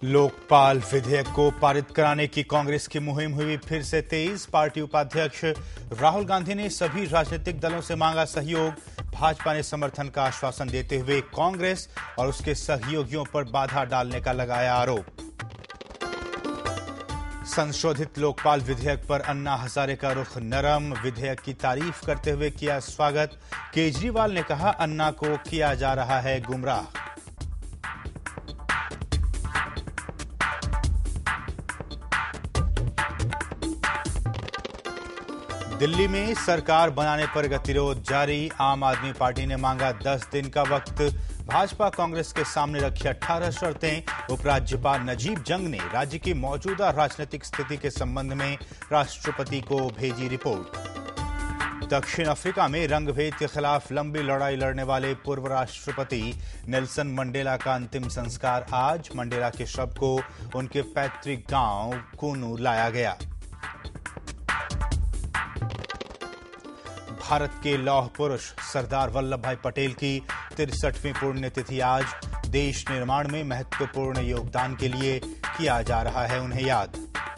लोकपाल विधेयक को पारित कराने की कांग्रेस की मुहिम हुई फिर से तेज। पार्टी उपाध्यक्ष राहुल गांधी ने सभी राजनीतिक दलों से मांगा सहयोग। भाजपा ने समर्थन का आश्वासन देते हुए कांग्रेस और उसके सहयोगियों पर बाधा डालने का लगाया आरोप। संशोधित लोकपाल विधेयक पर अन्ना हजारे का रुख नरम। विधेयक की तारीफ करते हुए किया स्वागत। केजरीवाल ने कहा, अन्ना को किया जा रहा है गुमराह। दिल्ली में सरकार बनाने पर गतिरोध जारी। आम आदमी पार्टी ने मांगा 10 दिन का वक्त। भाजपा कांग्रेस के सामने रखी 18 शर्तें। उपराज्यपाल नजीब जंग ने राज्य की मौजूदा राजनीतिक स्थिति के संबंध में राष्ट्रपति को भेजी रिपोर्ट। दक्षिण अफ्रीका में रंगभेद के खिलाफ लंबी लड़ाई लड़ने वाले पूर्व राष्ट्रपति नेल्सन मंडेला का अंतिम संस्कार आज। मंडेला के शव को उनके पैतृक गांव कूनू लाया गया। भारत के लौह पुरुष सरदार वल्लभ भाई पटेल की 63वीं पुण्यतिथि आज। देश निर्माण में महत्वपूर्ण योगदान के लिए किया जा रहा है उन्हें याद।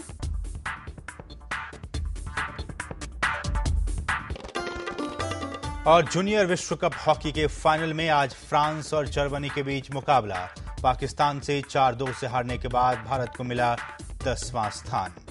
और जूनियर विश्व कप हॉकी के फाइनल में आज फ्रांस और जर्मनी के बीच मुकाबला। पाकिस्तान से 4-2 से हारने के बाद भारत को मिला 10वां स्थान।